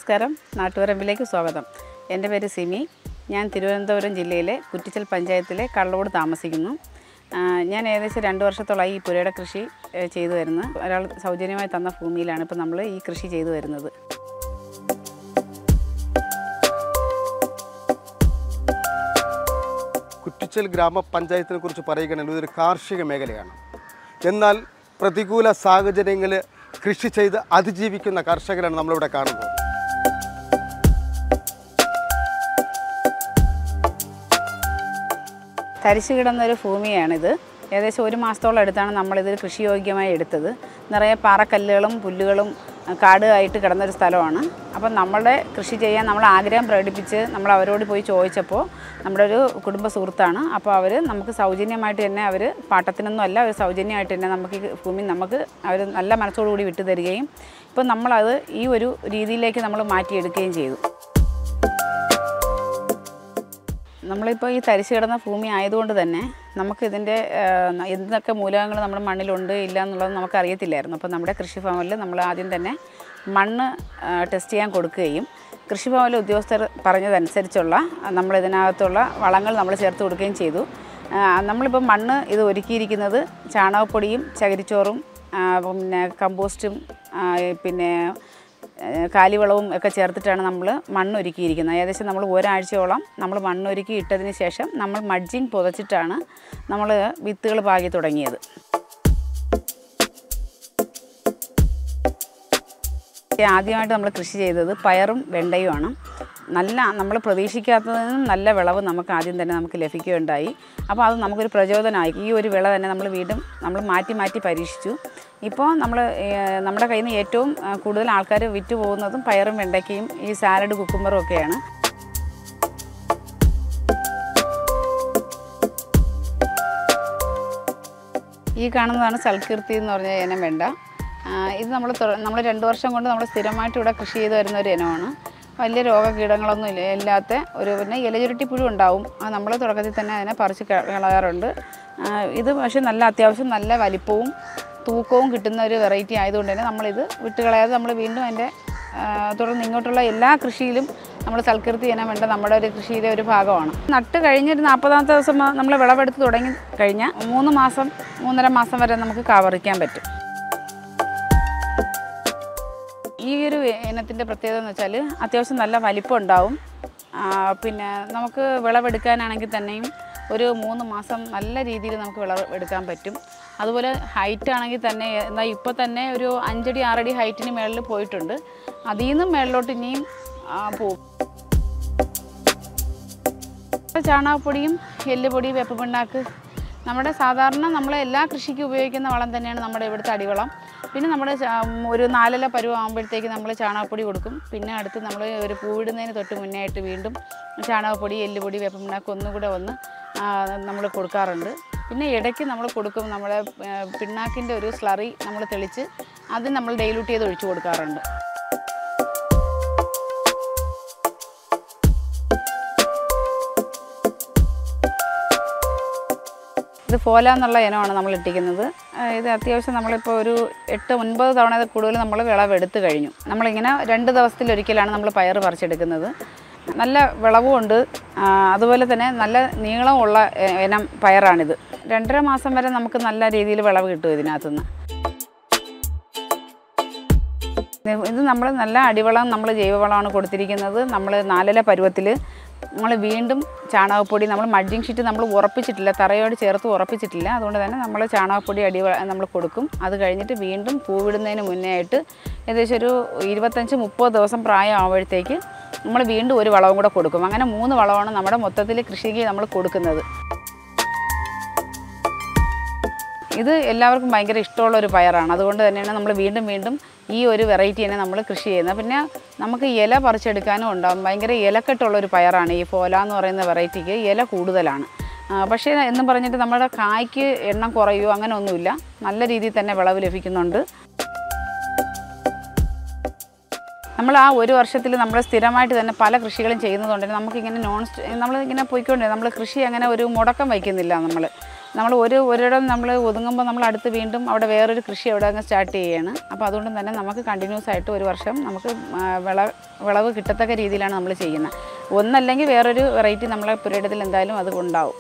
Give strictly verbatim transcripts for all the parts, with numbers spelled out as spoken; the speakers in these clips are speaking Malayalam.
നമസ്കാരം, നാട്ടുവരമ്പിലേക്ക് സ്വാഗതം. എൻ്റെ പേര് സിമി. ഞാൻ തിരുവനന്തപുരം ജില്ലയിലെ കുറ്റിച്ചൽ പഞ്ചായത്തിലെ കള്ളോട് താമസിക്കുന്നു. ഞാൻ ഏകദേശം രണ്ട് വർഷത്തോളമായി ഈ പുരയുടെ കൃഷി ചെയ്തു വരുന്നത്. ഒരാൾ സൗജന്യമായി തന്ന ഭൂമിയിലാണ് ഇപ്പോൾ നമ്മൾ ഈ കൃഷി ചെയ്തു വരുന്നത്. കുറ്റിച്ചൽ ഗ്രാമപഞ്ചായത്തിനെ കുറിച്ച് പറയുകയാണെങ്കിൽ ഇതൊരു കാർഷിക മേഖലയാണ്. എന്നാൽ പ്രതികൂല സാഹചര്യങ്ങൾ കൃഷി ചെയ്ത് അതിജീവിക്കുന്ന കർഷകരാണ് നമ്മളിവിടെ കാണുന്നത്. തരിശു കിടന്നൊരു ഭൂമിയാണിത്. ഏകദേശം ഒരു മാസത്തോളം എടുത്താണ് നമ്മളിത് കൃഷിയോഗ്യമായി എടുത്തത്. നിറയെ പാറക്കല്ലുകളും പുല്ലുകളും കാടുമായിട്ട് കിടന്നൊരു സ്ഥലമാണ്. അപ്പം നമ്മളുടെ കൃഷി ചെയ്യാൻ നമ്മൾ ആഗ്രഹം പ്രകടിപ്പിച്ച് നമ്മൾ അവരോട് പോയി ചോദിച്ചപ്പോൾ നമ്മുടെ ഒരു കുടുംബ സുഹൃത്താണ്. അപ്പോൾ അവർ നമുക്ക് സൗജന്യമായിട്ട് തന്നെ, അവർ പാട്ടത്തിനൊന്നും അല്ല, അവർ സൗജന്യമായിട്ട് തന്നെ നമുക്ക് ഈ ഭൂമി നമുക്ക് അവർ നല്ല മനസ്സോടുകൂടി വിട്ടു തരികയും ഇപ്പം നമ്മളത് ഈ ഒരു രീതിയിലേക്ക് നമ്മൾ മാറ്റിയെടുക്കുകയും ചെയ്തു. നമ്മളിപ്പോൾ ഈ തരിശു കിടന്ന ഭൂമി ആയതുകൊണ്ട് തന്നെ നമുക്കിതിൻ്റെ എന്തൊക്കെ മൂലകങ്ങൾ നമ്മുടെ മണ്ണിലുണ്ട് ഇല്ല എന്നുള്ളത് നമുക്കറിയത്തില്ലായിരുന്നു. അപ്പോൾ നമ്മുടെ കൃഷിഭവനിൽ നമ്മൾ ആദ്യം തന്നെ മണ്ണ് ടെസ്റ്റ് ചെയ്യാൻ കൊടുക്കുകയും കൃഷിഭവനിലെ ഉദ്യോഗസ്ഥർ പറഞ്ഞതനുസരിച്ചുള്ള നമ്മളിതിനകത്തുള്ള വളങ്ങൾ നമ്മൾ ചേർത്ത് കൊടുക്കുകയും ചെയ്തു. നമ്മളിപ്പോൾ മണ്ണ് ഇത് ഒരുക്കിയിരിക്കുന്നത് ചാണകപ്പൊടിയും ചകിരിച്ചോറും പിന്നെ കമ്പോസ്റ്റും പിന്നെ കാലിവളവും ഒക്കെ ചേർത്തിട്ടാണ് നമ്മൾ മണ്ണൊരുക്കിയിരിക്കുന്നത്. ഏകദേശം നമ്മൾ ഒരാഴ്ചയോളം നമ്മൾ മണ്ണൊരുക്കി ഇട്ടതിന് ശേഷം നമ്മൾ മഡ്ജിങ് പുതച്ചിട്ടാണ് നമ്മൾ വിത്തുകൾ പാകി തുടങ്ങിയത്. ആദ്യമായിട്ട് നമ്മൾ കൃഷി ചെയ്തത് പയറും വെണ്ടയുമാണ്. നല്ല നമ്മൾ പ്രതീക്ഷിക്കാത്തതിനും നല്ല വിളവ് നമുക്ക് ആദ്യം തന്നെ നമുക്ക് ലഭിക്കുകയുണ്ടായി. അപ്പോൾ അത് നമുക്കൊരു പ്രചോദനമായി. ഈ ഒരു വിള തന്നെ നമ്മൾ വീണ്ടും നമ്മൾ മാറ്റി മാറ്റി പരീക്ഷിച്ചു. ഇപ്പോൾ നമ്മൾ നമ്മുടെ കയ്യിൽ നിന്ന് ഏറ്റവും കൂടുതൽ ആൾക്കാർ വിറ്റ് പോകുന്നതും പയറും വെണ്ടയ്ക്കയും ഈ സാലഡ് കുക്കുമ്പറും ഒക്കെയാണ്. ഈ കാണുന്നതാണ് സൽകീർത്തി എന്ന് പറഞ്ഞ ഇനം വെണ്ട. ഇത് നമ്മൾ നമ്മൾ രണ്ട് വർഷം കൊണ്ട് നമ്മൾ സ്ഥിരമായിട്ട് ഇവിടെ കൃഷി ചെയ്ത് വരുന്ന ഒരു ഇനമാണ്. വലിയ രോഗകീടങ്ങളൊന്നും ഇല്ല ഇല്ലാത്ത ഒരു, പിന്നെ ഇലചുരുട്ടി പുഴു ഉണ്ടാവും. അത് നമ്മൾ തുടക്കത്തിൽ തന്നെ അതിനെ പറിച്ച് കളയാറുണ്ട്. ഇത് പക്ഷേ നല്ല അത്യാവശ്യം നല്ല വലിപ്പവും തൂക്കവും കിട്ടുന്ന ഒരു വെറൈറ്റി ആയതുകൊണ്ട് തന്നെ നമ്മളിത് വിട്ടുകളയാതെ നമ്മൾ വീണ്ടും അതിൻ്റെ തുടർന്ന് ഇങ്ങോട്ടുള്ള എല്ലാ കൃഷിയിലും നമ്മൾ സൽകീർത്തി ഇനം വേണ്ട നമ്മുടെ ഒരു കൃഷിയിലെ ഒരു ഭാഗമാണ്. നട്ട് കഴിഞ്ഞൊരു നാൽപ്പതാമത്തെ ദിവസം നമ്മൾ വിളവെടുത്ത് തുടങ്ങി കഴിഞ്ഞാൽ മൂന്ന് മാസം മൂന്നര മാസം വരെ നമുക്ക് കാവറിക്കാൻ പറ്റും. ഈ ഒരു ഇനത്തിൻ്റെ പ്രത്യേകത എന്ന് വെച്ചാൽ അത്യാവശ്യം നല്ല വലിപ്പം ഉണ്ടാവും. പിന്നെ നമുക്ക് വിളവെടുക്കാനാണെങ്കിൽ തന്നെയും ഒരു മൂന്ന് മാസം നല്ല രീതിയിൽ നമുക്ക് വിളവെടുക്കാൻ പറ്റും. അതുപോലെ ഹൈറ്റ് ആണെങ്കിൽ തന്നെ എന്നാൽ ഇപ്പോൾ തന്നെ ഒരു അഞ്ചടി ആറടി ഹൈറ്റിന് മേളിൽ പോയിട്ടുണ്ട്. അതിൽ നിന്നും മേളിലോട്ട് ഇനിയും പോകും. ചാണകപ്പൊടിയും എല്ലുപൊടി വേപ്പപ്പിണ്ണാക്ക് നമ്മുടെ സാധാരണ നമ്മൾ എല്ലാ കൃഷിക്കും ഉപയോഗിക്കുന്ന വളം തന്നെയാണ് നമ്മുടെ ഇവിടുത്തെ അടിവളം. പിന്നെ നമ്മൾ ഒരു നാലില പരുവാകുമ്പോഴത്തേക്ക് നമ്മൾ ചാണകപ്പൊടി കൊടുക്കും. പിന്നെ അടുത്ത് നമ്മൾ ഒരു പൂവിടുന്നതിന് തൊട്ട് മുന്നേ ആയിട്ട് വീണ്ടും ചാണകപ്പൊടി എല്ലുപൊടി വേപ്പപ്പിണ്ണാക്ക് ഒന്നുകൂടെ ഒന്ന് നമ്മൾ കൊടുക്കാറുണ്ട്. പിന്നെ ഇടയ്ക്ക് നമ്മൾ കൊടുക്കും നമ്മുടെ പിണ്ണാക്കിൻ്റെ ഒരു സ്ലറി നമ്മൾ തെളിച്ച് അത് നമ്മൾ ഡൈലൂട്ട് ചെയ്ത് ഒഴിച്ചു കൊടുക്കാറുണ്ട്. ഇത് ഫോല എന്നുള്ള ഇനമാണ് നമ്മൾ ഇട്ടിരിക്കുന്നത്. ഇത് അത്യാവശ്യം നമ്മളിപ്പോൾ ഒരു എട്ട് ഒൻപത് തവണ കൂടുതൽ നമ്മൾ വിളവെടുത്ത് കഴിഞ്ഞു. നമ്മളിങ്ങനെ രണ്ട് ദിവസത്തിലൊരിക്കലാണ് നമ്മൾ പയർ പറിച്ചെടുക്കുന്നത്. നല്ല വിളവുമുണ്ട്, അതുപോലെ തന്നെ നല്ല നീളമുള്ള ഇനം പയറാണിത്. രണ്ടര മാസം വരെ നമുക്ക് നല്ല രീതിയിൽ വിളവ് കിട്ടും ഇതിനകത്തുനിന്ന്. ഇത് നമ്മൾ നല്ല അടിവളം നമ്മൾ ജൈവവളമാണ് കൊടുത്തിരിക്കുന്നത്. നമ്മൾ നാലില പരുവത്തിൽ നമ്മൾ വീണ്ടും ചാണകപ്പൊടി നമ്മൾ മഡ്ജിങ് ഷീറ്റ് നമ്മൾ ഉറപ്പിച്ചിട്ടില്ല, തറയോട് ചേർത്ത് ഉറപ്പിച്ചിട്ടില്ല. അതുകൊണ്ട് തന്നെ നമ്മൾ ചാണകപ്പൊടി അടി നമ്മൾ കൊടുക്കും. അത് കഴിഞ്ഞിട്ട് വീണ്ടും പൂവിടുന്നതിന് മുന്നേ ആയിട്ട് ഏകദേശം ഒരു ഇരുപത്തഞ്ച് മുപ്പത് ദിവസം പ്രായം ആവുമ്പോഴത്തേക്ക് നമ്മൾ വീണ്ടും ഒരു വളവും കൂടെ കൊടുക്കും. അങ്ങനെ മൂന്ന് വളമാണ് നമ്മുടെ മൊത്തത്തിൽ കൃഷിക്ക് നമ്മൾ കൊടുക്കുന്നത്. ഇത് എല്ലാവർക്കും ഭയങ്കര ഇഷ്ടമുള്ളൊരു പയറാണ്. അതുകൊണ്ട് തന്നെയാണ് നമ്മൾ വീണ്ടും വീണ്ടും ഈ ഒരു വെറൈറ്റിനെ നമ്മൾ കൃഷി ചെയ്യുന്നത്. പിന്നെ നമുക്ക് ഇല പറിച്ചെടുക്കാനും ഉണ്ടാകും. ഭയങ്കര ഇലക്കെട്ടുള്ളൊരു പയറാണ് ഈ ഫോല എന്ന് പറയുന്ന വെറൈറ്റിക്ക്. ഇല കൂടുതലാണ്. പക്ഷേ എന്നും പറഞ്ഞിട്ട് നമ്മുടെ കായ്ക്ക് എണ്ണം കുറയുമോ അങ്ങനെ ഒന്നുമില്ല. നല്ല രീതിയിൽ തന്നെ വിളവ് ലഭിക്കുന്നുണ്ട്. നമ്മൾ ആ ഒരു വർഷത്തിൽ നമ്മൾ സ്ഥിരമായിട്ട് തന്നെ പല കൃഷികളും ചെയ്യുന്നതുകൊണ്ട് നമുക്കിങ്ങനെ നോൺ നമ്മളിങ്ങനെ പോയിക്കൊണ്ട് നമ്മൾ കൃഷി അങ്ങനെ ഒരു മുടക്കം വയ്ക്കുന്നില്ല. നമ്മൾ നമ്മൾ ഒരു ഒരിടം നമ്മൾ ഒതുങ്ങുമ്പോൾ നമ്മൾ അടുത്ത് വീണ്ടും അവിടെ വേറൊരു കൃഷി അവിടെ അങ്ങ് സ്റ്റാർട്ട് ചെയ്യുകയാണ്. അപ്പോൾ അതുകൊണ്ട് തന്നെ നമുക്ക് കണ്ടിന്യൂസ് ആയിട്ട് ഒരു വർഷം നമുക്ക് വിള വിളവ് കിട്ടത്തക്ക രീതിയിലാണ് നമ്മൾ ചെയ്യുന്നത്. ഒന്നല്ലെങ്കിൽ വേറൊരു വെറൈറ്റി നമ്മളെ പുരയിടത്തിൽ എന്തായാലും അത് ഉണ്ടാവും.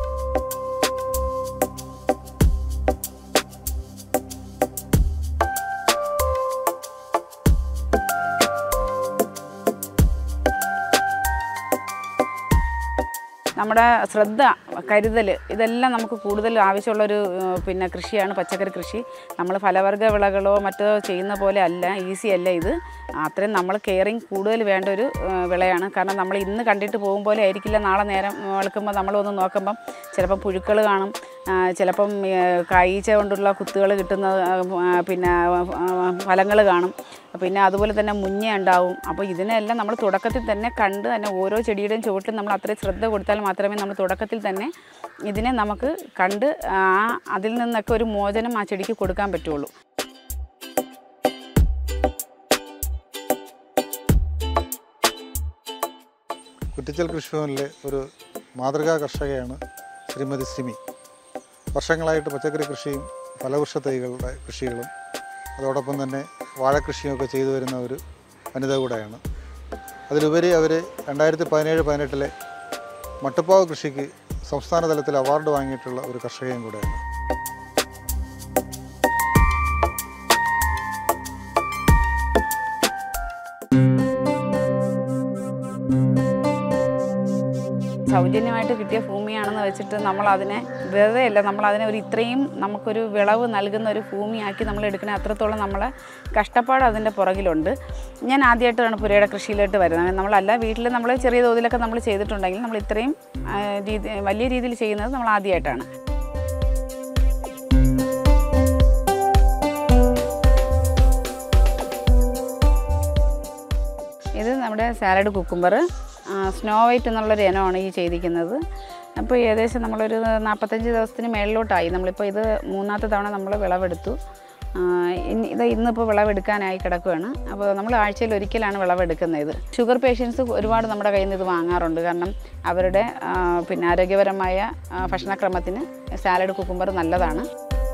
നമ്മുടെ ശ്രദ്ധ, കരുതൽ, ഇതെല്ലാം നമുക്ക് കൂടുതൽ ആവശ്യമുള്ളൊരു പിന്നെ കൃഷിയാണ് പച്ചക്കറി കൃഷി. നമ്മൾ ഫലവർഗ്ഗ വിളകളോ മറ്റോ ചെയ്യുന്ന പോലെ അല്ല, ഈസി അല്ല ഇത്. അത്രയും നമ്മൾ കെയറിങ് കൂടുതൽ വേണ്ട ഒരു വിളയാണ്. കാരണം നമ്മൾ ഇന്ന് കണ്ടിട്ട് പോകും പോലെ ആയിരിക്കില്ല നാളെ നേരം വെളുക്കുമ്പോൾ നമ്മളൊന്ന് നോക്കുമ്പം ചിലപ്പം പുഴുക്കൾ കാണും, ചിലപ്പം കായ്ച്ച കൊണ്ടുള്ള കുത്തുകൾ കിട്ടുന്ന പിന്നെ ഫലങ്ങൾ കാണും, പിന്നെ അതുപോലെ തന്നെ മുഞ്ഞ ഉണ്ടാവും. അപ്പോൾ ഇതിനെല്ലാം നമ്മൾ തുടക്കത്തിൽ തന്നെ കണ്ട് തന്നെ ഓരോ ചെടിയുടെയും ചുവട്ടിൽ നമ്മൾ അത്രയും ശ്രദ്ധ കൊടുത്താൽ മാത്രമേ നമ്മൾ തുടക്കത്തിൽ തന്നെ ഇതിനെ നമുക്ക് കണ്ട് ആ അതിൽ നിന്നൊക്കെ ഒരു മോചനം ആ ചെടിക്ക് കൊടുക്കാൻ പറ്റുള്ളൂ. കുറ്റിച്ചൽ കൃഷിഭവനിലെ ഒരു മാതൃകാ കർഷകയാണ് ശ്രീമതി സിമി. വർഷങ്ങളായിട്ട് പച്ചക്കറി കൃഷിയും ഫലവൃക്ഷ തൈകളുടെ കൃഷികളും അതോടൊപ്പം തന്നെ വാഴക്കൃഷിയുമൊക്കെ ചെയ്തു വരുന്ന ഒരു വനിത കൂടെയാണ്. അതിലുപരി അവർ രണ്ടായിരത്തി പതിനേഴ് പതിനെട്ടിലെ മട്ടുപ്പാവ് കൃഷിക്ക് സംസ്ഥാന തലത്തിൽ അവാർഡ് വാങ്ങിയിട്ടുള്ള ഒരു കർഷകയും കൂടെയാണ്. സൗജന്യമായിട്ട് കിട്ടിയ ഭൂമിയാണെന്ന് വെച്ചിട്ട് നമ്മളതിനെ വെറുതെ അല്ല, നമ്മളതിനെ ഒരു ഇത്രയും നമുക്കൊരു വിളവ് നൽകുന്ന ഒരു ഭൂമിയാക്കി നമ്മൾ എടുക്കണേ. അത്രത്തോളം നമ്മളെ കഷ്ടപ്പാട് അതിൻ്റെ പുറകിലുണ്ട്. ഞാൻ ആദ്യമായിട്ടാണ് പുരയുടെ കൃഷിയിലോട്ട് വരുന്നത്. നമ്മളല്ല, വീട്ടിൽ നമ്മൾ ചെറിയ തോതിലൊക്കെ നമ്മൾ ചെയ്തിട്ടുണ്ടെങ്കിൽ നമ്മൾ ഇത്രയും രീതി വലിയ രീതിയിൽ ചെയ്യുന്നത് നമ്മൾ ആദ്യമായിട്ടാണ്. ഇത് നമ്മുടെ സാലഡ് കുക്കുംബർ, സ്നോ വൈറ്റ് എന്നുള്ളൊരു ഇനമാണ് ഈ ചെയ്തിരിക്കുന്നത്. അപ്പോൾ ഏകദേശം നമ്മളൊരു നാൽപ്പത്തഞ്ച് ദിവസത്തിന് മേളിലോട്ടായി. നമ്മളിപ്പോൾ ഇത് മൂന്നാമത്തെ തവണ നമ്മൾ വിളവെടുത്തു. ഇനി ഇത് ഇന്നിപ്പോൾ വിളവെടുക്കാനായി കിടക്കുകയാണ്. അപ്പോൾ നമ്മൾ ആഴ്ചയിൽ ഒരിക്കലാണ് വിളവെടുക്കുന്നത്. ഇത് ഷുഗർ പേഷ്യൻസ് ഒരുപാട് നമ്മുടെ കയ്യിൽ നിന്ന് ഇത് വാങ്ങാറുണ്ട്. കാരണം അവരുടെ പിന്നെ ആരോഗ്യപരമായ ഭക്ഷണക്രമത്തിന് സാലഡ് കുക്കുംബർ നല്ലതാണ്.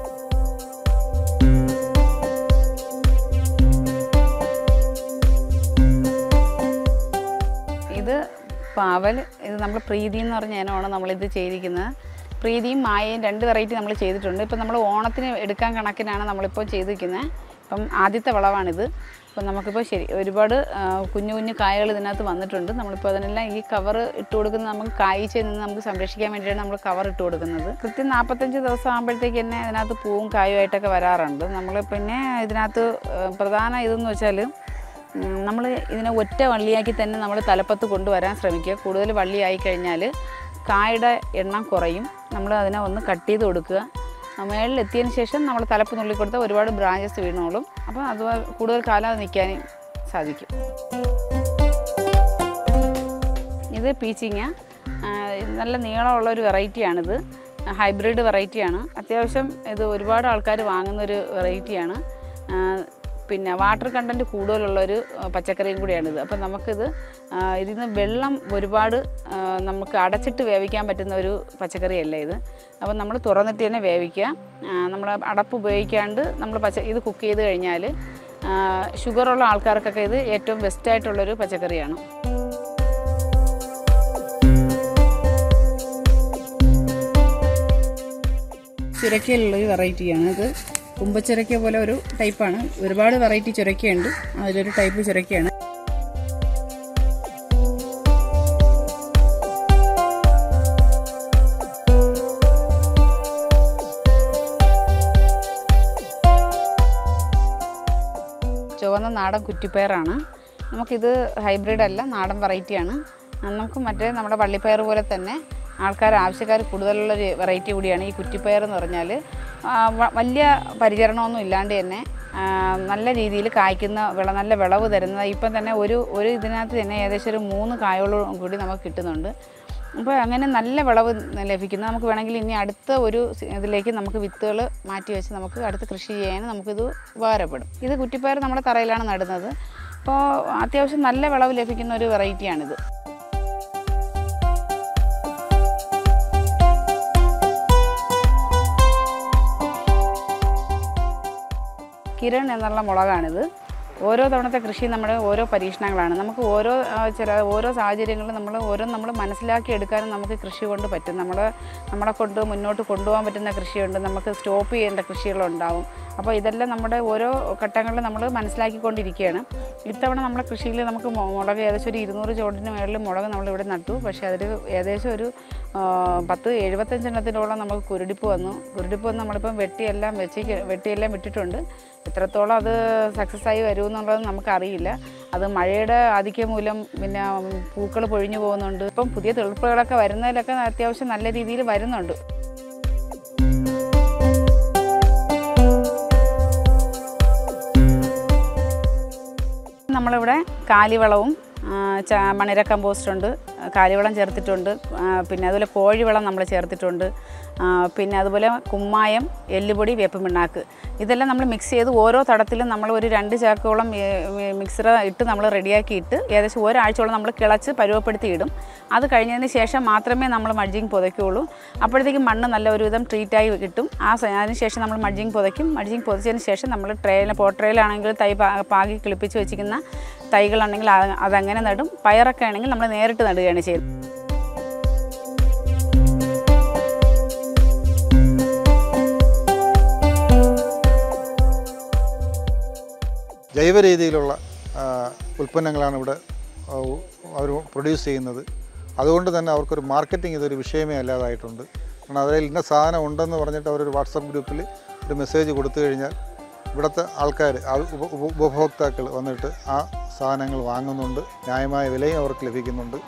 ഇത് പാവൽ, ഇത് നമ്മൾ പ്രീതി എന്ന് പറഞ്ഞ ഇനമാണ് നമ്മളിത് ചെയ്തിരിക്കുന്നത്. പ്രീതിയും മായയും രണ്ട് വെറൈറ്റി നമ്മൾ ചെയ്തിട്ടുണ്ട്. ഇപ്പം നമ്മൾ ഓണത്തിന് എടുക്കാൻ കണക്കിനാണ് നമ്മളിപ്പോൾ ചെയ്തിരിക്കുന്നത്. ഇപ്പം ആദ്യത്തെ വിളവാണിത്. അപ്പം നമുക്കിപ്പോൾ ശരി ഒരുപാട് കുഞ്ഞു കുഞ്ഞു കായകൾ ഇതിനകത്ത് വന്നിട്ടുണ്ട്. നമ്മളിപ്പോൾ അതിനെല്ലാം ഈ കവർ ഇട്ട് കൊടുക്കുന്നത് നമുക്ക് കായ്ച്ചയിൽ നിന്ന് നമുക്ക് സംരക്ഷിക്കാൻ വേണ്ടിയിട്ടാണ് നമ്മൾ കവർ ഇട്ട് കൊടുക്കുന്നത്. കൃത്യം നാൽപ്പത്തഞ്ച് ദിവസം ആകുമ്പോഴത്തേക്ക് തന്നെ അതിനകത്ത് പൂവും കായുമായിട്ടൊക്കെ വരാറുണ്ട്. നമ്മൾ പിന്നെ ഇതിനകത്ത് പ്രധാന ഇതെന്ന് വെച്ചാൽ നമ്മൾ ഇതിനെ ഒറ്റ വള്ളിയാക്കി തന്നെ നമ്മൾ തലപ്പത്ത് കൊണ്ടുവരാൻ ശ്രമിക്കുക. കൂടുതൽ വള്ളിയായി കഴിഞ്ഞാൽ കായുടെ എണ്ണം കുറയും. നമ്മൾ അതിനെ ഒന്ന് കട്ട് ചെയ്ത് കൊടുക്കുക. മേളിലെത്തിയതിന് ശേഷം നമ്മൾ തലപ്പ് നുള്ളി കൊടുത്താൽ ഒരുപാട് ബ്രാഞ്ചസ് വീണോളും. അപ്പോൾ അത് കൂടുതൽ കാലം അത് നിൽക്കാൻ സാധിക്കും. ഇത് പീച്ചിങ്ങ, നല്ല നീളമുള്ളൊരു വെറൈറ്റിയാണിത്. ഹൈബ്രിഡ് വെറൈറ്റിയാണ്. അത്യാവശ്യം ഇത് ഒരുപാട് ആൾക്കാർ വാങ്ങുന്നൊരു വെറൈറ്റിയാണ്. പിന്നെ വാട്ടർ കണ്ടൻറ്റ് കൂടുതലുള്ളൊരു പച്ചക്കറിയും കൂടിയാണിത്. അപ്പം നമുക്കിത് ഇതിൽ നിന്ന് വെള്ളം ഒരുപാട് നമുക്ക് അടച്ചിട്ട് വേവിക്കാൻ പറ്റുന്ന ഒരു പച്ചക്കറിയല്ല ഇത്. അപ്പം നമ്മൾ തുറന്നിട്ട് തന്നെ വേവിക്കുക. നമ്മൾ അടപ്പ് ഉപയോഗിക്കാണ്ട് നമ്മൾ പച്ച ഇത് കുക്ക് ചെയ്ത് കഴിഞ്ഞാൽ ഷുഗറുള്ള ആൾക്കാർക്കൊക്കെ ഇത് ഏറ്റവും ബെസ്റ്റായിട്ടുള്ളൊരു പച്ചക്കറിയാണ്. ചുരക്കയിലുള്ളൊരു വെറൈറ്റിയാണ് ഇത്. കുമ്പച്ചുരക്ക പോലെ ഒരു ടൈപ്പാണ്. ഒരുപാട് വെറൈറ്റി ചുരക്കയുണ്ട്, അതിലൊരു ടൈപ്പ് ചുരക്കയാണ്. ചുവന്ന നാടൻ കുറ്റിപ്പയറാണ്. നമുക്കിത് ഹൈബ്രിഡ് അല്ല, നാടൻ വെറൈറ്റിയാണ്. നമുക്ക് മറ്റേ നമ്മുടെ വള്ളിപ്പയർ പോലെ തന്നെ ആൾക്കാർ ആവശ്യക്കാർ കൂടുതലുള്ളൊരു വെറൈറ്റി കൂടിയാണ് ഈ കുറ്റിപ്പയർ എന്ന് പറഞ്ഞാൽ. വലിയ പരിചരണമൊന്നും ഇല്ലാണ്ട് തന്നെ നല്ല രീതിയിൽ കായ്ക്കുന്ന വിള നല്ല വിളവ് തരുന്നത്. ഇപ്പം തന്നെ ഒരു ഒരു ഇതിനകത്ത് തന്നെ ഏകദേശം ഒരു മൂന്ന് കായോളം കൂടി നമുക്ക് കിട്ടുന്നുണ്ട്. അപ്പോൾ അങ്ങനെ നല്ല വിളവ് ലഭിക്കുന്ന നമുക്ക് വേണമെങ്കിൽ ഇനി അടുത്ത ഒരു ഇതിലേക്ക് നമുക്ക് വിത്തുകൾ മാറ്റി വെച്ച് നമുക്ക് അടുത്ത് കൃഷി ചെയ്യാൻ നമുക്കിത് ഉപകാരപ്പെടും. ഇത് കുറ്റിപ്പയർ നമ്മുടെ തറയിലാണ് നടുന്നത്. അപ്പോൾ അത്യാവശ്യം നല്ല വിളവ് ലഭിക്കുന്ന ഒരു വെറൈറ്റിയാണിത്. കിരൺ എന്നുള്ള മുളകാണിത്. ഓരോ തവണത്തെ കൃഷി നമ്മുടെ ഓരോ പരീക്ഷണങ്ങളാണ്. നമുക്ക് ഓരോ ചില ഓരോ സാഹചര്യങ്ങളും നമ്മൾ ഓരോ നമ്മൾ മനസ്സിലാക്കി എടുക്കാനും നമുക്ക് കൃഷി കൊണ്ട് പറ്റും. നമ്മൾ നമ്മളെ കൊണ്ട് മുന്നോട്ട് കൊണ്ടുപോകാൻ പറ്റുന്ന കൃഷിയുണ്ട്, നമുക്ക് സ്റ്റോപ്പ് ചെയ്യേണ്ട കൃഷികളുണ്ടാവും. അപ്പോൾ ഇതെല്ലാം നമ്മുടെ ഓരോ ഘട്ടങ്ങളിൽ നമ്മൾ മനസ്സിലാക്കിക്കൊണ്ടിരിക്കുകയാണ്. ഇത്തവണ നമ്മുടെ കൃഷിയിൽ നമുക്ക് മുളക് ഏകദേശം ഒരു ഇരുന്നൂറ് ചോട്ടിന് മുകളിൽ മുളക് നമ്മളിവിടെ നട്ടു. പക്ഷേ അതിൽ ഏകദേശം ഒരു പത്ത് എഴുപത്തഞ്ചെണ്ണത്തിനോളം നമുക്ക് കുരുടിപ്പ് വന്നു. കുരുടിപ്പ് വന്ന് നമ്മളിപ്പം വെട്ടിയെല്ലാം വെച്ച് വെട്ടിയെല്ലാം വിട്ടിട്ടുണ്ട്. എത്രത്തോളം അത് സക്സസ് ആയി വരുമെന്നുള്ളത് നമുക്കറിയില്ല. അത് മഴയുടെ ആധിക്യം മൂലം പിന്നെ പൂക്കൾ പൊഴിഞ്ഞു പോകുന്നുണ്ട്. ഇപ്പം പുതിയ തെളിപ്പുകളൊക്കെ വരുന്നതിലൊക്കെ അത്യാവശ്യം നല്ല രീതിയിൽ വരുന്നുണ്ട്. നമ്മളിവിടെ കാലിവളവും മണിര കമ്പോസ്റ്റുണ്ട്, കാലിവളം ചേർത്തിട്ടുണ്ട്, പിന്നെ അതുപോലെ കോഴിവളം നമ്മൾ ചേർത്തിട്ടുണ്ട്, പിന്നെ അതുപോലെ കുമ്മായം, എല്ലുപൊടി, വേപ്പ് പിണ്ണാക്ക് ഇതെല്ലാം നമ്മൾ മിക്സ് ചെയ്ത് ഓരോ തടത്തിലും നമ്മൾ ഒരു രണ്ട് ചാക്കോളം മിക്സർ ഇട്ട് നമ്മൾ റെഡിയാക്കിയിട്ട് ഏകദേശം ഒരാഴ്ചയോളം നമ്മൾ കിളച്ച് പരുവപ്പെടുത്തി ഇടും. അത് കഴിഞ്ഞതിന് ശേഷം മാത്രമേ നമ്മൾ മഡ്ജിങ് പുതയ്ക്കുകയുള്ളൂ. അപ്പോഴത്തേക്കും മണ്ണ് നല്ല ഒരുവിധം ട്രീറ്റായി കിട്ടും. ആ അതിന് ശേഷം നമ്മൾ മഡ്ജിങ് പുതയ്ക്കും. മഡ്ജിങ് പുതച്ചതിന് ശേഷം നമ്മൾ ട്രേയിൽ പോട്രയിലാണെങ്കിൽ തൈ പാകി കിളിപ്പിച്ച് വെച്ചിരിക്കുന്ന തൈകളാണെങ്കിൽ അതങ്ങനെ നടും. പയറൊക്കെ ആണെങ്കിൽ നമ്മൾ നേരിട്ട് നടുകയാണ് ചെയ്യുന്നത്. ജൈവ രീതിയിലുള്ള ഉൽപ്പന്നങ്ങളാണ് ഇവിടെ അവർ പ്രൊഡ്യൂസ് ചെയ്യുന്നത്. അതുകൊണ്ട് തന്നെ അവർക്കൊരു മാർക്കറ്റിംഗ് ഇതൊരു വിഷയമേ അല്ലാതായിട്ടുണ്ട്. കാരണം അതിൽ ഇന്ന സാധനം ഉണ്ടെന്ന് പറഞ്ഞിട്ട് അവരൊരു വാട്സപ്പ് ഗ്രൂപ്പിൽ ഒരു മെസ്സേജ് കൊടുത്തു കഴിഞ്ഞാൽ ഇവിടുത്തെ ആൾക്കാർ ഉപഭോക്താക്കൾ വന്നിട്ട് ആ സാധനങ്ങൾ വാങ്ങുന്നുണ്ട്. ന്യായമായ വിലയും അവർക്ക് ലഭിക്കുന്നുണ്ട്.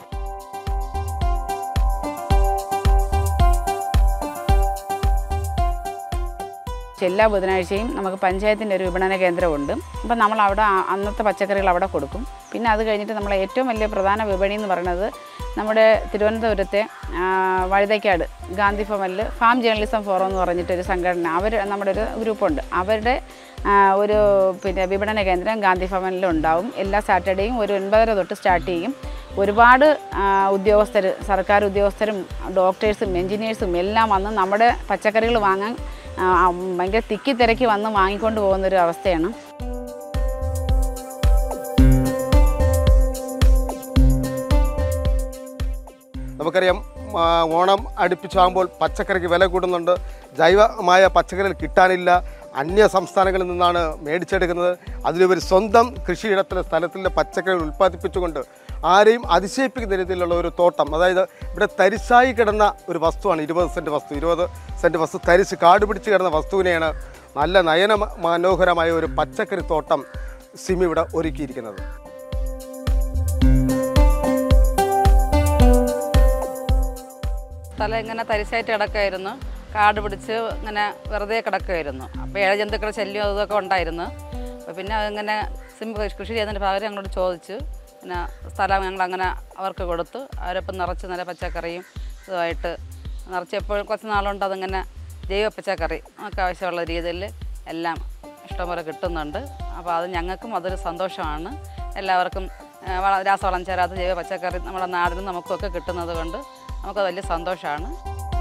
എല്ലാ ബുധനാഴ്ചയും നമുക്ക് പഞ്ചായത്തിൻ്റെ ഒരു വിപണന കേന്ദ്രമുണ്ട്. അപ്പം നമ്മൾ അവിടെ അന്നത്തെ പച്ചക്കറികൾ അവിടെ കൊടുക്കും. പിന്നെ അത് കഴിഞ്ഞിട്ട് നമ്മളെ ഏറ്റവും വലിയ പ്രധാന വിപണി എന്ന് പറയുന്നത് നമ്മുടെ തിരുവനന്തപുരത്തെ വഴുതയ്ക്കാട് ഗാന്ധി ഭവനിൽ ഫാം ജേർണലിസം ഫോറം എന്ന് പറഞ്ഞിട്ടൊരു സംഘടന, അവർ നമ്മുടെ ഒരു ഗ്രൂപ്പുണ്ട്. അവരുടെ ഒരു പിന്നെ വിപണന കേന്ദ്രം ഗാന്ധി ഭവനിലുണ്ടാവും. എല്ലാ സാറ്റർഡേയും ഒരു ഒൻപതര തൊട്ട് സ്റ്റാർട്ട് ചെയ്യും. ഒരുപാട് ഉദ്യോഗസ്ഥർ, സർക്കാർ ഉദ്യോഗസ്ഥരും ഡോക്ടേഴ്സും എൻജിനീയേഴ്സും എല്ലാം വന്ന് നമ്മുടെ പച്ചക്കറികൾ വാങ്ങാൻ ഭയങ്കര തിക്കി തിരക്കി വന്ന് വാങ്ങിക്കൊണ്ട് പോകുന്നൊരു അവസ്ഥയാണ്. നമുക്കറിയാം ഓണം അടുപ്പിച്ചാകുമ്പോൾ പച്ചക്കറിക്ക് വില കൂടുന്നുണ്ട്. ജൈവമായ പച്ചക്കറികൾ കിട്ടാനില്ല. അന്യ സംസ്ഥാനങ്ങളിൽ നിന്നാണ് മേടിച്ചെടുക്കുന്നത്. അതിലുപരി സ്വന്തം കൃഷിയിടത്തിലെ സ്ഥലത്തിലെ പച്ചക്കറികൾ ഉൽപ്പാദിപ്പിച്ചുകൊണ്ട് ആരെയും അതിശയിപ്പിക്കുന്ന രീതിയിലുള്ള ഒരു തോട്ടം, അതായത് ഇവിടെ തരിശായി കിടന്ന ഒരു വസ്തുവാണ് ഇരുപത് സെൻറ്റ് വസ്തു ഇരുപത് സെൻറ്റ് വസ്തു തരിശ് കാട് പിടിച്ച് കിടന്ന വസ്തുവിനെയാണ് നല്ല നയന മനോഹരമായ ഒരു പച്ചക്കറി തോട്ടം സിമി ഇവിടെ ഒരുക്കിയിരിക്കുന്നത്. സ്ഥലം ഇങ്ങനെ തരിശായിട്ട് കിടക്കുമായിരുന്നു, കാട് പിടിച്ച് ഇങ്ങനെ വെറുതെ കിടക്കുമായിരുന്നു. അപ്പോൾ ഇഴജന്തുക്കളുടെ ശല്യം അതൊക്കെ ഉണ്ടായിരുന്നു. അപ്പോൾ പിന്നെ അതിങ്ങനെ സിം കൃഷി ചെയ്യുന്നതിൻ്റെ പകരം ഞങ്ങളോട് ചോദിച്ച് പിന്നെ സ്ഥലം ഞങ്ങളങ്ങനെ അവർക്ക് കൊടുത്തു. അവരൊപ്പം നിറച്ച് നല്ല പച്ചക്കറിയും ഇതുമായിട്ട് നിറച്ച് എപ്പോഴും കുറച്ച് നാളുകൊണ്ട് അതിങ്ങനെ ജൈവ പച്ചക്കറി നമുക്ക് ആവശ്യമുള്ള രീതിയിൽ എല്ലാം ഇഷ്ടംപോലെ കിട്ടുന്നുണ്ട്. അപ്പോൾ അത് ഞങ്ങൾക്കും അതൊരു സന്തോഷമാണ്. എല്ലാവർക്കും രാസവളം ചേരാത്ത ജൈവ പച്ചക്കറി നമ്മുടെ നാടിനും നമുക്കൊക്കെ കിട്ടുന്നത് കൊണ്ട് നമുക്കത് വലിയ സന്തോഷമാണ്.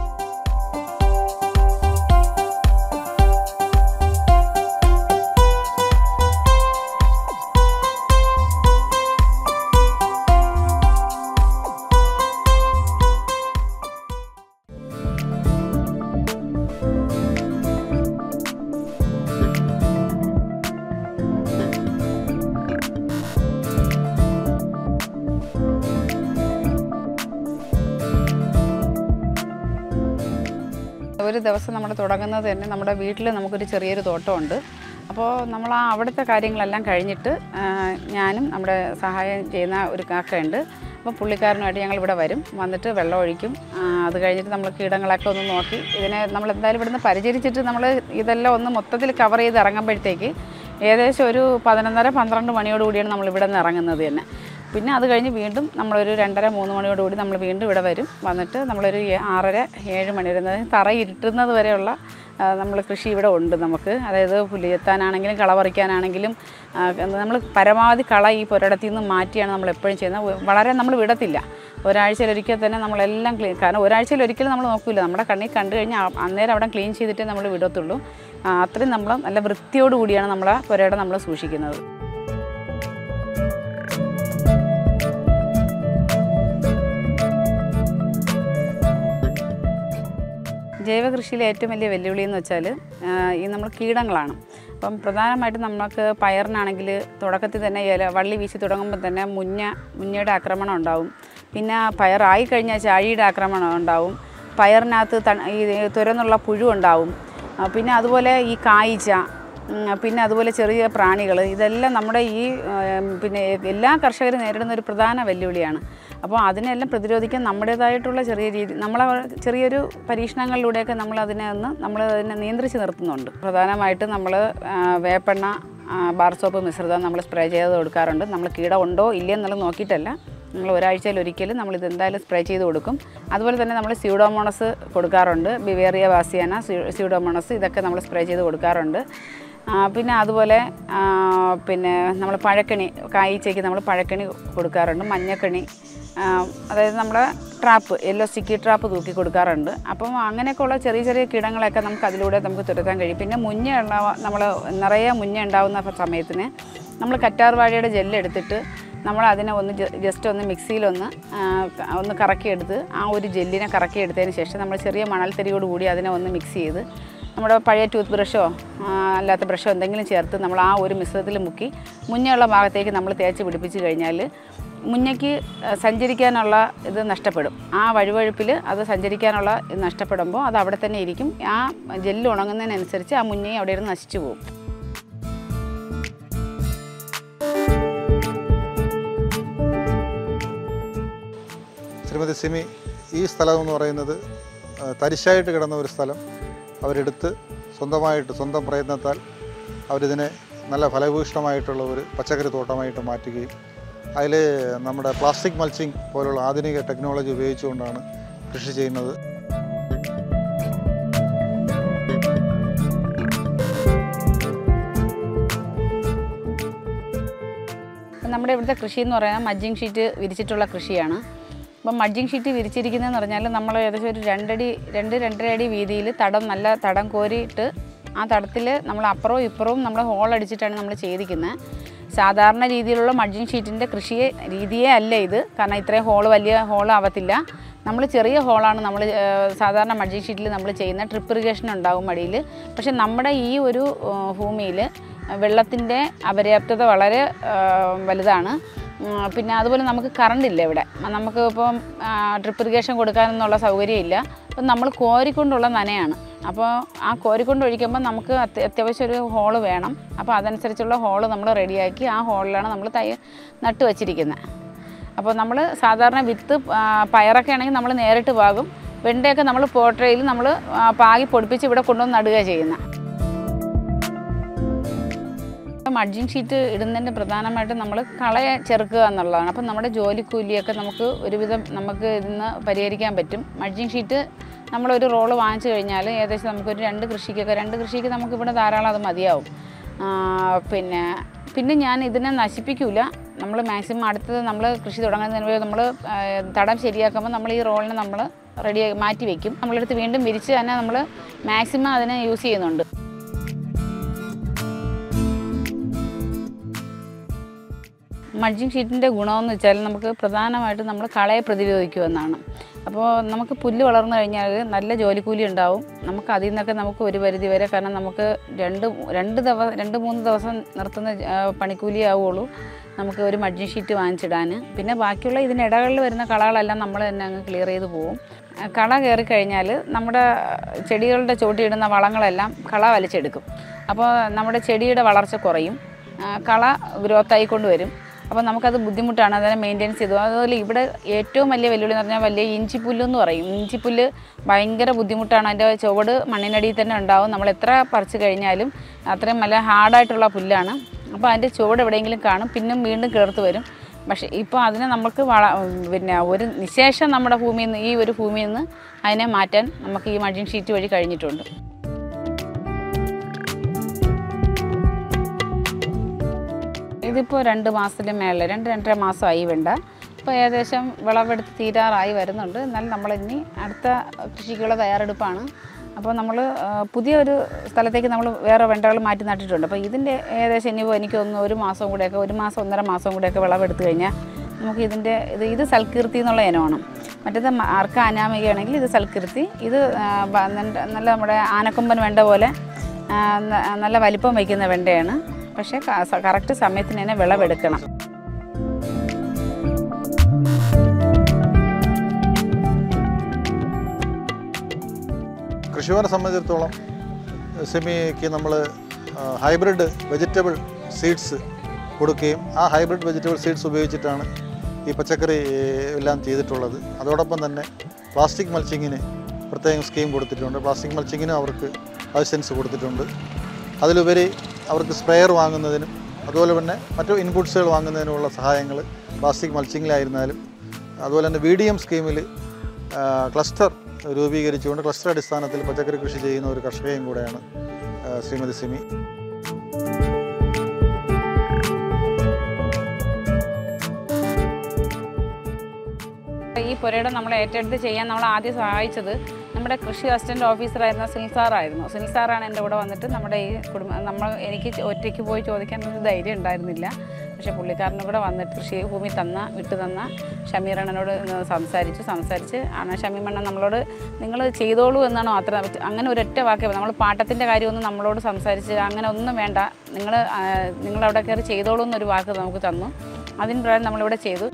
ഒരു ദിവസം നമ്മൾ തുടങ്ങുന്നത് തന്നെ നമ്മുടെ വീട്ടിൽ നമുക്കൊരു ചെറിയൊരു തോട്ടമുണ്ട്. അപ്പോൾ നമ്മൾ ആ അവിടുത്തെ കാര്യങ്ങളെല്ലാം കഴിഞ്ഞിട്ട് ഞാനും നമ്മുടെ സഹായം ചെയ്യുന്ന ഒരു കാക്കയുണ്ട്. അപ്പോൾ പുള്ളിക്കാരനുമായിട്ട് ഞങ്ങൾ ഇവിടെ വരും, വന്നിട്ട് വെള്ളം ഒഴിക്കും. അത് കഴിഞ്ഞിട്ട് നമ്മൾ കീടങ്ങളൊക്കെ ഒന്ന് നോക്കി ഇതിനെ നമ്മൾ എന്തായാലും ഇവിടുന്ന് പരിചരിച്ചിട്ട് നമ്മൾ ഇതെല്ലാം ഒന്ന് മൊത്തത്തിൽ കവർ ചെയ്ത് ഇറങ്ങുമ്പോഴത്തേക്ക് ഏകദേശം ഒരു പതിനൊന്നര പന്ത്രണ്ട് മണിയോടുകൂടിയാണ് നമ്മൾ ഇവിടെ നിന്ന് ഇറങ്ങുന്നത് തന്നെ. പിന്നെ അത് കഴിഞ്ഞ് വീണ്ടും നമ്മളൊരു രണ്ടര മൂന്ന് മണിയോടുകൂടി നമ്മൾ വീണ്ടും ഇവിടെ വരും. വന്നിട്ട് നമ്മളൊരു ആറര ഏഴ് മണി വരെ തറ ഇരുട്ടുന്നത് വരെയുള്ള നമ്മൾ കൃഷി ഇവിടെ ഉണ്ട് നമുക്ക്. അതായത് പുല്ല് ചെത്താനാണെങ്കിലും കള പറിക്കാനാണെങ്കിലും നമ്മൾ പരമാവധി കള ഈ പുരയിടത്തിൽ നിന്ന് മാറ്റിയാണ് നമ്മൾ എപ്പോഴും ചെയ്യുന്നത്. വളരെ നമ്മൾ വിടത്തില്ല. ഒരാഴ്ചയിലൊരിക്കൽ തന്നെ നമ്മളെല്ലാം ക്ലീൻ, കാരണം ഒരാഴ്ചയിലൊരിക്കലും നമ്മൾ നോക്കില്ല, നമ്മുടെ കണ്ണിൽ കണ്ടു കഴിഞ്ഞാൽ അന്നേരം അവിടെ ക്ലീൻ ചെയ്തിട്ടേ നമ്മൾ വിടത്തുള്ളൂ. അത്രയും നമ്മൾ നല്ല വൃത്തിയോടുകൂടിയാണ് നമ്മളെ പുരയിടം നമ്മൾ സൂക്ഷിക്കുന്നത്. ജൈവ കൃഷിയിലെ ഏറ്റവും വലിയ വെല്ലുവിളി എന്ന് വെച്ചാൽ ഈ നമ്മൾ കീടങ്ങളാണ്. അപ്പം പ്രധാനമായിട്ടും നമുക്ക് പയറിനാണെങ്കിൽ തുടക്കത്തിൽ തന്നെ ഇല വള്ളി വീശി തുടങ്ങുമ്പോൾ തന്നെ മുഞ്ഞ മുഞ്ഞയുടെ ആക്രമണം ഉണ്ടാവും. പിന്നെ പയറായി കഴിഞ്ഞാൽ ചാഴിയുടെ ആക്രമണം ഉണ്ടാവും. പയറിനകത്ത് ത ഈ തുരന്നുള്ള പുഴു ഉണ്ടാവും. പിന്നെ അതുപോലെ ഈ കായ്ച്ച, പിന്നെ അതുപോലെ ചെറിയ പ്രാണികൾ, ഇതെല്ലാം നമ്മുടെ ഈ പിന്നെ എല്ലാ കർഷകരും നേരിടുന്ന ഒരു പ്രധാന വെല്ലുവിളിയാണ്. അപ്പോൾ അതിനെല്ലാം പ്രതിരോധിക്കാൻ നമ്മുടേതായിട്ടുള്ള ചെറിയ രീതി നമ്മളെ ചെറിയൊരു പരീക്ഷണങ്ങളിലൂടെയൊക്കെ നമ്മൾ അതിനെ ഒന്ന് നമ്മൾ അതിനെ നിയന്ത്രിച്ച് നിർത്തുന്നുണ്ട്. പ്രധാനമായിട്ട് നമ്മൾ വേപ്പെണ്ണ, ബാർ സോപ്പ് മിശ്രിതം നമ്മൾ സ്പ്രേ ചെയ്ത് കൊടുക്കാറുണ്ട്. നമ്മൾ കീടം ഉണ്ടോ ഇല്ലേ എന്നുള്ളത് നോക്കിയിട്ടല്ല, നമ്മൾ ഒരാഴ്ചയിൽ ഒരിക്കലും നമ്മളിത് എന്തായാലും സ്പ്രേ ചെയ്ത് കൊടുക്കും. അതുപോലെ തന്നെ നമ്മൾ സ്യൂഡോമോണസ് കൊടുക്കാറുണ്ട്. ബിവേറിയ ബാസിയാന, സ്യൂഡോമോണസ്, ഇതൊക്കെ നമ്മൾ സ്പ്രേ ചെയ്ത് കൊടുക്കാറുണ്ട്. പിന്നെ അതുപോലെ പിന്നെ നമ്മൾ പഴക്കണി, കായ്ച്ചയ്ക്ക് നമ്മൾ പഴക്കണി കൊടുക്കാറുണ്ട്. മഞ്ഞക്കണി, അതായത് നമ്മുടെ ട്രാപ്പ്, യെല്ലോ സ്റ്റിക്കി ട്രാപ്പ് തൂക്കി കൊടുക്കാറുണ്ട്. അപ്പം അങ്ങനെയൊക്കെയുള്ള ചെറിയ ചെറിയ കീടങ്ങളൊക്കെ നമുക്ക് അതിലൂടെ നമുക്ക് തുരത്താൻ കഴിയും. പിന്നെ മുഞ്ഞ ഉണ്ടാവ നമ്മൾ നിറയെ മുഞ്ഞ ഉണ്ടാകുന്ന സമയത്തിന് നമ്മൾ കറ്റാർ വാഴയുടെ ജെല്ലെടുത്തിട്ട് നമ്മൾ അതിനെ ഒന്ന് ജസ്റ്റ് ഒന്ന് മിക്സിയിലൊന്ന് ഒന്ന് കറക്കിയെടുത്ത് ആ ഒരു ജെല്ലിനെ കറക്കിയെടുത്തതിന് ശേഷം നമ്മൾ ചെറിയ മണൽത്തരിയോട് കൂടി അതിനെ ഒന്ന് മിക്സ് ചെയ്ത് നമ്മുടെ പഴയ ടൂത്ത് ബ്രഷോ അല്ലാത്ത ബ്രഷോ എന്തെങ്കിലും ചേർത്ത് നമ്മൾ ആ ഒരു മിശ്രിതത്തിൽ മുക്കി മുഞ്ഞയുള്ള ഭാഗത്തേക്ക് നമ്മൾ തേച്ച് പിടിപ്പിച്ച് കഴിഞ്ഞാൽ മുഞ്ഞയ്ക്ക് സഞ്ചരിക്കാനുള്ള ഇത് നഷ്ടപ്പെടും. ആ വഴുവഴുപ്പിൽ അത് സഞ്ചരിക്കാനുള്ള ഇത് നഷ്ടപ്പെടുമ്പോൾ അത് അവിടെ തന്നെ ഇരിക്കും. ആ ജെല്ല് ഉണങ്ങുന്നതിനനുസരിച്ച് ആ മുഞ്ഞയെ അവിടെ ഇരുന്ന് നശിച്ചു പോകും. ശ്രീമതി സിമി, ഈ സ്ഥലം എന്ന് പറയുന്നത് തരിശായിട്ട് കിടന്ന ഒരു സ്ഥലം അവരെടുത്ത് സ്വന്തമായിട്ട് സ്വന്തം പ്രയത്നത്താൽ അവരിതിനെ നല്ല ഫലഭൂയിഷ്ടമായിട്ടുള്ള ഒരു പച്ചക്കറി തോട്ടമായിട്ട് മാറ്റുകയും അതിൽ നമ്മുടെ പ്ലാസ്റ്റിക് മൾച്ചിങ് പോലുള്ള ആധുനിക ടെക്നോളജി ഉപയോഗിച്ചുകൊണ്ടാണ് കൃഷി ചെയ്യുന്നത്. നമ്മുടെ ഇവിടുത്തെ കൃഷി എന്ന് പറയുന്നത് മഡ്ജിങ് ഷീറ്റ് വിരിച്ചിട്ടുള്ള കൃഷിയാണ്. അപ്പം മഡ്ജിങ് ഷീറ്റ് വിരിച്ചിരിക്കുന്നതെന്ന് പറഞ്ഞാൽ നമ്മൾ ഏകദേശം ഒരു രണ്ടടി രണ്ട് രണ്ടര അടി വീതിയിൽ തടം നല്ല തടം കോരിയിട്ട് ആ തടത്തിൽ നമ്മൾ അപ്പുറവും ഇപ്പുറവും നമ്മൾ ഹോളടിച്ചിട്ടാണ് നമ്മൾ ചെയ്തിരിക്കുന്നത്. സാധാരണ രീതിയിലുള്ള മഡ്ജിങ് ഷീറ്റിൻ്റെ കൃഷിയെ രീതിയേ അല്ല ഇത്. കാരണം ഇത്രയും ഹോള് വലിയ ഹോളാവത്തില്ല. നമ്മൾ ചെറിയ ഹോളാണ് നമ്മൾ സാധാരണ മഡ്ജിങ് ഷീറ്റിൽ നമ്മൾ ചെയ്യുന്ന. ട്രിപ്പ് ഇറിഗേഷൻ ഉണ്ടാവും മടിയിൽ. പക്ഷേ നമ്മുടെ ഈ ഒരു ഭൂമിയിൽ വെള്ളത്തിൻ്റെ അപര്യാപ്തത വളരെ വലുതാണ്. പിന്നെ അതുപോലെ നമുക്ക് കറണ്ടില്ല ഇവിടെ. നമുക്ക് ഇപ്പം ഡ്രിപ്പ് ഇറിഗേഷൻ കൊടുക്കാനൊന്നുള്ള സൗകര്യമില്ല. അപ്പം നമ്മൾ കോരിക്കൊണ്ടുള്ള നനയാണ്. അപ്പോൾ ആ കോരിക്കൊണ്ട് ഒഴിക്കുമ്പോൾ നമുക്ക് അത്യാവശ്യം ഒരു ഹോള് വേണം. അപ്പോൾ അതനുസരിച്ചുള്ള ഹോള് നമ്മൾ റെഡിയാക്കി ആ ഹോളിലാണ് നമ്മൾ തൈ നട്ട് വച്ചിരിക്കുന്നത്. അപ്പോൾ നമ്മൾ സാധാരണ വിത്ത് പയറൊക്കെ ആണെങ്കിൽ നമ്മൾ നേരിട്ട് പാകും. വെണ്ടയൊക്കെ നമ്മൾ പോട്രയിൽ നമ്മൾ പാകി പൊടിപ്പിച്ച് ഇവിടെ കൊണ്ടുവന്ന് നടുക ചെയ്യുന്നത്. മഡ്ജിങ് ഷീറ്റ് ഇടുന്നതിൻ്റെ പ്രധാനമായിട്ടും നമ്മൾ കളയെ ചെറുക്കുക എന്നുള്ളതാണ്. അപ്പം നമ്മുടെ ജോലിക്കൂലിയൊക്കെ നമുക്ക് ഒരുവിധം നമുക്ക് ഇതിന്ന് പരിഹരിക്കാൻ പറ്റും. മഡ്ജിങ് ഷീറ്റ് നമ്മളൊരു റോള് വാങ്ങിച്ചു കഴിഞ്ഞാൽ ഏകദേശം നമുക്കൊരു രണ്ട് കൃഷിക്കൊക്കെ രണ്ട് കൃഷിക്ക് നമുക്കിവിടെ ധാരാളം അത് മതിയാവും. പിന്നെ പിന്നെ ഞാൻ ഇതിനെ നശിപ്പിക്കില്ല. നമ്മൾ മാക്സിമം അടുത്തത് നമ്മൾ കൃഷി തുടങ്ങുന്നതിന് നമ്മൾ തടം ശരിയാക്കുമ്പോൾ നമ്മൾ ഈ റോളിനെ നമ്മൾ റെഡി മാറ്റി വയ്ക്കും. നമ്മളെടുത്ത് വീണ്ടും വിരിച്ച് തന്നെ നമ്മൾ മാക്സിമം അതിനെ യൂസ് ചെയ്യുന്നുണ്ട്. മഡ്ജിങ് ഷീറ്റിൻ്റെ ഗുണമെന്ന് വെച്ചാൽ നമുക്ക് പ്രധാനമായിട്ടും നമ്മൾ കളയെ പ്രതിരോധിക്കുമെന്നാണ്. അപ്പോൾ നമുക്ക് പുല്ല് വളർന്നു കഴിഞ്ഞാൽ നല്ല ജോലിക്കൂലി ഉണ്ടാവും. നമുക്ക് അതിൽ നിന്നൊക്കെ നമുക്ക് ഒരു പരിധി വരെ, കാരണം നമുക്ക് രണ്ട് രണ്ട് ദിവസം രണ്ട് മൂന്ന് ദിവസം നിർത്തുന്ന പണിക്കൂലി ആവുകയുള്ളൂ നമുക്ക് ഒരു മഡ്ജിങ് ഷീറ്റ് വാങ്ങിച്ചിടാൻ. പിന്നെ ബാക്കിയുള്ള ഇതിനിടകളിൽ വരുന്ന കളകളെല്ലാം നമ്മൾ തന്നെ അങ്ങ് ക്ലിയർ ചെയ്ത് പോവും. കള കയറി കഴിഞ്ഞാൽ നമ്മുടെ ചെടികളുടെ ചോട്ടിയിടുന്ന വളങ്ങളെല്ലാം കള വലിച്ചെടുക്കും. അപ്പോൾ നമ്മുടെ ചെടിയുടെ വളർച്ച കുറയും, കള ഗ്രോത്ത് ആയിക്കൊണ്ട് വരും. അപ്പോൾ നമുക്കത് ബുദ്ധിമുട്ടാണ് അതിനെ മെയിൻറ്റെയിൻസ് ചെയ്തു. അതുപോലെ ഇവിടെ ഏറ്റവും വലിയ വെല്ലുവിളി എന്ന് പറഞ്ഞാൽ വലിയ ഇഞ്ചിപ്പുല്ലെന്ന് പറയും. ഇഞ്ചിപ്പുല്ല് ഭയങ്കര ബുദ്ധിമുട്ടാണ്. അതിൻ്റെ ചുവട് മണ്ണിനടിയിൽ തന്നെ ഉണ്ടാവും. നമ്മൾ എത്ര പറിച്ച് കഴിഞ്ഞാലും അത്രയും നല്ല ഹാർഡായിട്ടുള്ള പുല്ലാണ്. അപ്പോൾ അതിൻ്റെ ചുവട് എവിടെയെങ്കിലും കാണും, പിന്നെ വീണ്ടും കിളിർത്ത് വരും. പക്ഷേ ഇപ്പോൾ അതിനെ നമുക്ക് വള പിന്നെ ഒരു നിശേഷം നമ്മുടെ ഭൂമിയിൽ നിന്ന് ഈ ഒരു ഭൂമിയിൽ നിന്ന് അതിനെ മാറ്റാൻ നമുക്ക് ഈ മഡ്ജിങ് ഷീറ്റ് വഴി കഴിഞ്ഞിട്ടുണ്ട്. ഇതിപ്പോൾ രണ്ട് മാസത്തിന് മേളിൽ രണ്ട് രണ്ടര മാസമായി വെണ്ട. ഇപ്പോൾ ഏകദേശം വിളവെടുത്ത് തീരാറായി വരുന്നുണ്ട്. എന്നാലും നമ്മളിനി അടുത്ത കൃഷിക്കുള്ള തയ്യാറെടുപ്പാണ്. അപ്പോൾ നമ്മൾ പുതിയൊരു സ്ഥലത്തേക്ക് നമ്മൾ വേറെ വെണ്ടകൾ മാറ്റി നട്ടിട്ടുണ്ട്. അപ്പോൾ ഇതിൻ്റെ ഏകദേശം ഇനിയിപ്പോൾ എനിക്കൊന്ന് ഒരു മാസം കൂടെയൊക്കെ ഒരു മാസം ഒന്നര മാസം കൂടെയൊക്കെ വിളവെടുത്ത് കഴിഞ്ഞാൽ നമുക്ക് ഇതിൻ്റെ ഇത് ഇത് സൽകീർത്തി എന്നുള്ള ഇനമാണ്. മറ്റേത് അർക്ക അനാമികയാണെങ്കിൽ ഇത് സൽകീർത്തി. ഇത് നല്ല നമ്മുടെ ആനക്കൊമ്പൻ വെണ്ട പോലെ നല്ല വലിപ്പം വയ്ക്കുന്ന വെണ്ടയാണ്. പക്ഷേ കറക്റ്റ് സമയത്തിന് തന്നെ വിളവെടുക്കണം. കൃഷിഭവനെ സംബന്ധിച്ചിടത്തോളം സെമിക്ക് നമ്മൾ ഹൈബ്രിഡ് വെജിറ്റബിൾ സീഡ്സ് കൊടുക്കുകയും ആ ഹൈബ്രിഡ് വെജിറ്റബിൾ സീഡ്സ് ഉപയോഗിച്ചിട്ടാണ് ഈ പച്ചക്കറി എല്ലാം ചെയ്തിട്ടുള്ളത്. അതോടൊപ്പം തന്നെ പ്ലാസ്റ്റിക് മൾച്ചിങ്ങിന് പ്രത്യേകം സ്കീം കൊടുത്തിട്ടുണ്ട്. പ്ലാസ്റ്റിക് മൾച്ചിങ്ങിനും അവർക്ക് ലൈസൻസ് കൊടുത്തിട്ടുണ്ട്. അതിലുപരി അവർക്ക് സ്പ്രെയർ വാങ്ങുന്നതിനും അതുപോലെ തന്നെ മറ്റു ഇൻപുട്സുകൾ വാങ്ങുന്നതിനുമുള്ള സഹായങ്ങൾ പ്ലാസ്റ്റിക് മൾച്ചിങ്ങിലായിരുന്നാലും അതുപോലെ തന്നെ വി ഡി എം സ്കീമിൽ ക്ലസ്റ്റർ രൂപീകരിച്ചുകൊണ്ട് ക്ലസ്റ്റർ അടിസ്ഥാനത്തിൽ പച്ചക്കറി കൃഷി ചെയ്യുന്ന ഒരു കർഷകയും കൂടെയാണ് ശ്രീമതി സിമി. ഈ പുരയിടം നമ്മൾ ഏറ്റെടുത്ത് ചെയ്യാൻ നമ്മൾ ആദ്യം സഹായിച്ചത് നമ്മുടെ കൃഷി അസിസ്റ്റൻ്റ് ഓഫീസറായിരുന്ന സുനിൽ സാറായിരുന്നു. സുനിൽ സാറാണ് എൻ്റെ കൂടെ വന്നിട്ട് നമ്മുടെ ഈ കുടുംബം നമ്മൾ എനിക്ക് ഒറ്റയ്ക്ക് പോയി ചോദിക്കാനൊരു ധൈര്യം ഉണ്ടായിരുന്നില്ല. പക്ഷേ പുള്ളിക്കാരനും കൂടെ വന്നിട്ട് കൃഷി ഭൂമി തന്ന വിട്ടു തന്ന ഷമീറണ്ണനോട് സംസാരിച്ചു സംസാരിച്ച് ആണ് ഷമീമണ്ണൻ നമ്മളോട് നിങ്ങൾ ചെയ്തോളൂ എന്നാണ് മാത്രം. അങ്ങനെ ഒരൊറ്റ വാക്ക് നമ്മൾ പാട്ടത്തിൻ്റെ കാര്യമൊന്നും നമ്മളോട് സംസാരിച്ച് അങ്ങനെ ഒന്നും വേണ്ട, നിങ്ങൾ നിങ്ങളവിടെ കയറി ചെയ്തോളൂ എന്നൊരു വാക്ക് നമുക്ക് തന്നു. അതിന് പ്രകാരം നമ്മളിവിടെ ചെയ്തു.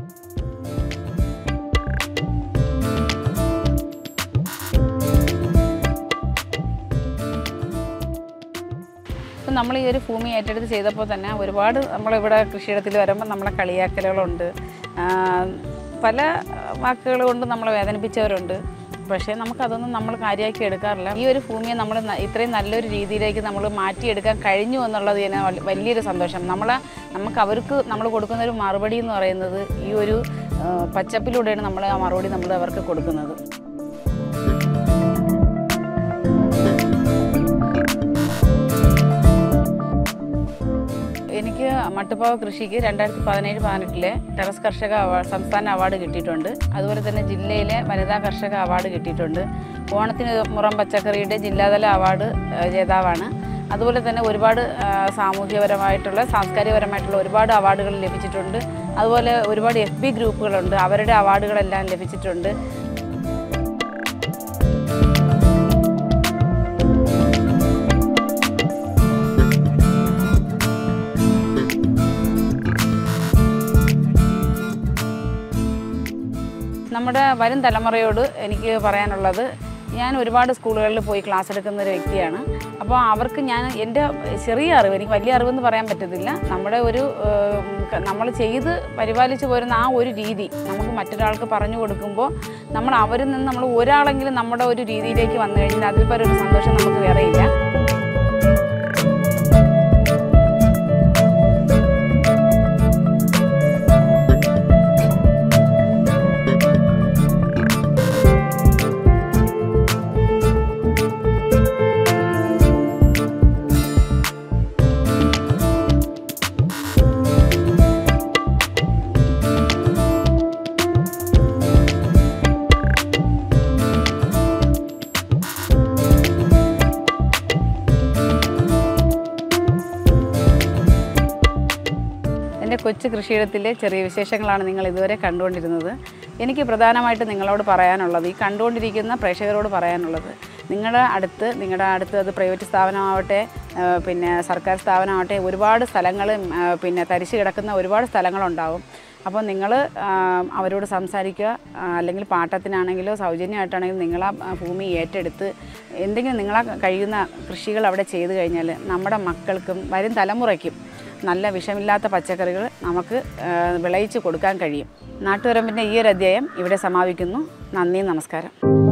നമ്മൾ ഈ ഒരു ഭൂമി ഏറ്റെടുത്ത് ചെയ്തപ്പോൾ തന്നെ ഒരുപാട് നമ്മളിവിടെ കൃഷിയിടത്തിൽ വരുമ്പോൾ നമ്മളെ കളിയാക്കലുകളുണ്ട്, പല വാക്കുകൾ കൊണ്ട് നമ്മളെ വേദനിപ്പിച്ചവരുണ്ട്. പക്ഷേ നമുക്കതൊന്നും നമ്മൾ കാര്യമാക്കി എടുക്കാറില്ല. ഈ ഒരു ഭൂമിയെ നമ്മൾ ഇത്രയും നല്ലൊരു രീതിയിലേക്ക് നമ്മൾ മാറ്റിയെടുക്കാൻ കഴിഞ്ഞു എന്നുള്ളത് തന്നെ വലിയൊരു സന്തോഷം. നമ്മൾ നമുക്ക് അവർക്ക് നമ്മൾ കൊടുക്കുന്നൊരു മറുപടി എന്ന് പറയുന്നത് ഈ ഒരു പച്ചപ്പിലൂടെയാണ് നമ്മൾ ആ മറുപടി നമ്മൾ അവർക്ക് കൊടുക്കുന്നത്. എനിക്ക് മട്ടുപ്പാവ് കൃഷിക്ക് രണ്ടായിരത്തി പതിനേഴ് പതിനെട്ടിലെ ടെറസ് കർഷക അവാർഡ് സംസ്ഥാന അവാർഡ് കിട്ടിയിട്ടുണ്ട്. അതുപോലെ തന്നെ ജില്ലയിലെ വനിതാ കർഷക അവാർഡ് കിട്ടിയിട്ടുണ്ട്. ഓണത്തിന് മുറം പച്ചക്കറിയുടെ ജില്ലാതല അവാർഡ് ജേതാവാണ്. അതുപോലെ തന്നെ ഒരുപാട് സാമൂഹ്യപരമായിട്ടുള്ള സാംസ്കാരികപരമായിട്ടുള്ള ഒരുപാട് അവാർഡുകൾ ലഭിച്ചിട്ടുണ്ട്. അതുപോലെ ഒരുപാട് എഫ് ബി ഗ്രൂപ്പുകളുണ്ട്, അവരുടെ അവാർഡുകളെല്ലാം ലഭിച്ചിട്ടുണ്ട്. നമ്മുടെ വരും തലമുറയോട് എനിക്ക് പറയാനുള്ളത്, ഞാൻ ഒരുപാട് സ്കൂളുകളിൽ പോയി ക്ലാസ് എടുക്കുന്ന ഒരു വ്യക്തിയാണ്. അപ്പോൾ അവർക്ക് ഞാൻ എൻ്റെ ചെറിയ അറിവ്, എനിക്ക് വലിയ അറിവെന്ന് പറയാൻ പറ്റത്തില്ല, നമ്മുടെ ഒരു നമ്മൾ ചെയ്ത് പരിപാലിച്ച് പോരുന്ന ആ ഒരു രീതി നമുക്ക് മറ്റൊരാൾക്ക് പറഞ്ഞു കൊടുക്കുമ്പോൾ നമ്മൾ അവരിൽ നിന്ന് നമ്മൾ ഒരാളെങ്കിലും നമ്മുടെ ഒരു രീതിയിലേക്ക് വന്നു കഴിഞ്ഞാൽ അതിൽ പരം ഒരു സന്തോഷം നമുക്ക് വേറെയില്ല. കൊച്ചു കൃഷിയിടത്തിലെ ചെറിയ വിശേഷങ്ങളാണ് നിങ്ങൾ ഇതുവരെ കണ്ടുകൊണ്ടിരുന്നത്. എനിക്ക് പ്രധാനമായിട്ട് നിങ്ങളോട് പറയാനുള്ളത്, ഈ കണ്ടുകൊണ്ടിരിക്കുന്ന പ്രേക്ഷകരോട് പറയാനുള്ളത്, നിങ്ങളുടെ അടുത്ത് നിങ്ങളുടെ അടുത്ത് അത് പ്രൈവറ്റ് സ്ഥാപനമാവട്ടെ പിന്നെ സർക്കാർ സ്ഥാപനമാവട്ടെ ഒരുപാട് സ്ഥലങ്ങൾ പിന്നെ തരിശ് കിടക്കുന്ന ഒരുപാട് സ്ഥലങ്ങളുണ്ടാവും. അപ്പോൾ നിങ്ങൾ അവരോട് സംസാരിക്കുക, അല്ലെങ്കിൽ പാട്ടത്തിനാണെങ്കിലോ സൗജന്യമായിട്ടാണെങ്കിലും നിങ്ങൾ ആ ഭൂമി ഏറ്റെടുത്ത് എന്തെങ്കിലും നിങ്ങളാ കഴിയുന്ന കൃഷികൾ അവിടെ ചെയ്തു കഴിഞ്ഞാൽ നമ്മുടെ മക്കൾക്കും വരും തലമുറയ്ക്കും നല്ല വിഷമില്ലാത്ത പച്ചക്കറികൾ നമുക്ക് വിളയിച്ച് കൊടുക്കാൻ കഴിയും. നാട്ടുവരമ്പിൻ്റെ ഈ ഒരു അധ്യായം ഇവിടെ സമാപിക്കുന്നു. നന്ദി, നമസ്കാരം.